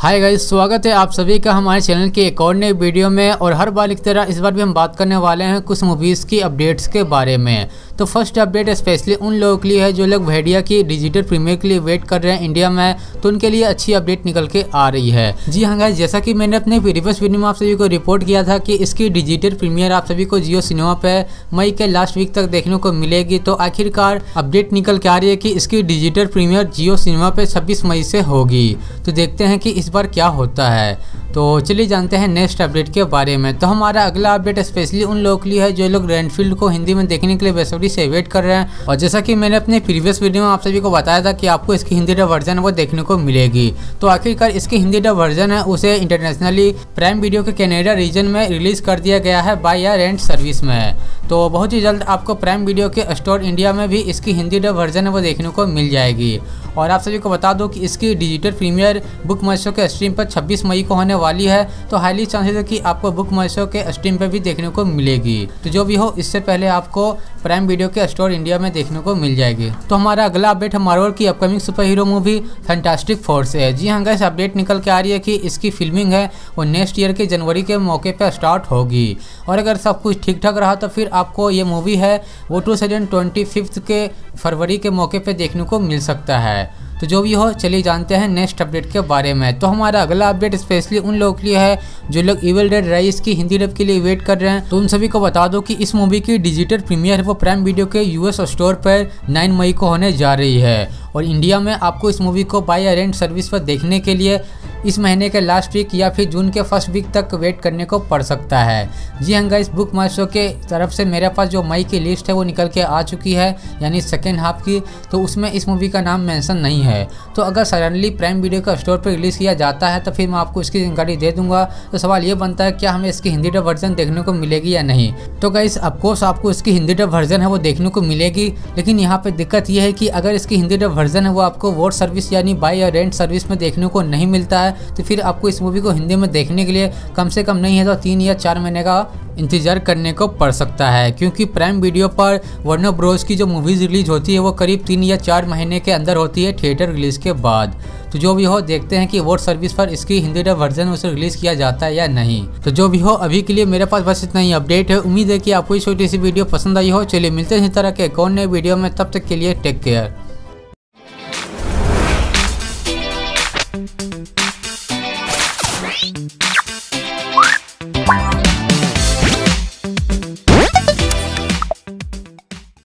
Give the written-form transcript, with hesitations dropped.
Hi guys, स्वागत है आप सभी का हमारे चैनल के एक और नए वीडियो में। और हर बार की तरह इस बार भी हम बात करने वाले हैं कुछ मूवीज़ की अपडेट्स के बारे में। तो फर्स्ट अपडेट स्पेशली उन लोगों के लिए है जो लोग भेड़िया की डिजिटल प्रीमियर के लिए वेट कर रहे हैं इंडिया में, तो उनके लिए अच्छी अपडेट निकल के आ रही है। जी हाँ गाइस, जैसा कि मैंने अपने प्रीवियस वीडियो में आप सभी को रिपोर्ट किया था कि इसकी डिजिटल प्रीमियर आप सभी को जियो सिनेमा पे मई के लास्ट वीक तक देखने को मिलेगी। तो आखिरकार अपडेट निकल के आ रही है कि इसकी डिजिटल प्रीमियर जियो सिनेमा पे 26 मई से होगी। तो देखते हैं कि इस बार क्या होता है। तो चलिए जानते हैं नेक्स्ट अपडेट के बारे में। तो हमारा अगला अपडेट स्पेशली उन लोगों के लिए है जो लोग रेनफील्ड को हिंदी में देखने के लिए बेसब्री से वेट कर रहे हैं। और जैसा कि मैंने अपने प्रीवियस वीडियो में आप सभी को बताया था कि आपको इसकी हिंदी डब वर्जन वो देखने को मिलेगी। तो आखिरकार इसकी हिंदी डब वर्जन है उसे इंटरनेशनली प्राइम वीडियो के कनाडा रीजन में रिलीज कर दिया गया है बाय या रेंट सर्विस में। तो बहुत ही जल्द आपको प्राइम वीडियो के स्टोर इंडिया में भी इसकी हिंदी डब वर्जन है वो देखने को मिल जाएगी। और आप सभी को बता दो कि इसकी digital premiere book my show के स्ट्रीम पर 26 मई को होने वाली है। तो हाईली चांसेस है कि आपको बुक माई शो के स्ट्रीम पर भी देखने को मिलेगी। तो जो भी हो, इससे पहले आपको प्राइम वीडियो के स्टोर इंडिया में देखने को मिल जाएगी। तो हमारा अगला अपडेट है मार्वल की upcoming super hero movie Fantastic Four से है। जी हाँ गाइस, अपडेट निकल के आ रही है कि इसकी फिल्मिंग है वो नेक्स्ट ईयर के जनवरी के मौके पर स्टार्ट होगी। और अगर सब कुछ ठीक ठाक रहा तो फिर आपको ये मूवी है वो 2025 के फरवरी के मौके पे देखने को मिल सकता है। तो जो भी हो, चलिए जानते हैं नेक्स्ट अपडेट के बारे में। तो हमारा अगला अपडेट स्पेशली उन लोगों के लिए है जो लोग इविल डेड राइज की हिंदी डब के लिए वेट कर रहे हैं। तो उन सभी को बता दो कि इस मूवी की डिजिटल प्रीमियर है वो प्राइम वीडियो के यूएस स्टोर पर 9 मई को होने जा रही है। और इंडिया में आपको इस मूवी को बाय या रेंट सर्विस पर देखने के लिए इस महीने के लास्ट वीक या फिर जून के फर्स्ट वीक तक वेट करने को पड़ सकता है। जी हाँ गाइस, बुक माई शो के तरफ से मेरे पास जो मई की लिस्ट है वो निकल के आ चुकी है, यानी सेकेंड हाफ की। तो उसमें इस मूवी का नाम मेंशन नहीं है। तो अगर सडनली प्राइम वीडियो का स्टोर पर रिलीज़ किया जाता है तो फिर मैं आपको इसकी जानकारी दे दूंगा। तो सवाल ये बनता है क्या हमें इसकी हिंदी डब वर्जन देखने को मिलेगी या नहीं। तो गाइस, ऑफकोर्स आपको इसकी हिंदी डब वर्जन है वो देखने को मिलेगी, लेकिन यहाँ पे दिक्कत ये है कि अगर इसकी हिंदी डब वर्जन है वो आपको वोट सर्विस यानी बाय या रेंट सर्विस में देखने को नहीं मिलता है, तो फिर आपको इस मूवी को हिंदी में देखने के लिए कम से कम नहीं है तो 3 या 4 महीने का इंतजार करने को पड़ सकता है। क्योंकि प्राइम वीडियो पर वार्नर ब्रोस की जो मूवीज़ रिलीज होती है वो करीब 3 या 4 महीने के अंदर होती है थिएटर रिलीज के बाद। तो जो भी हो, देखते हैं कि वोट सर्विस पर इसकी हिंदी डब वर्जन उसे रिलीज किया जाता है या नहीं। तो जो भी हो, अभी के लिए मेरे पास बस इतना ही अपडेट है। उम्मीद है कि आपको ये छोटी सी वीडियो पसंद आई हो। चलिए मिलते हैं इस तरह के एक और नए वीडियो में, तब तक के लिए टेक केयर।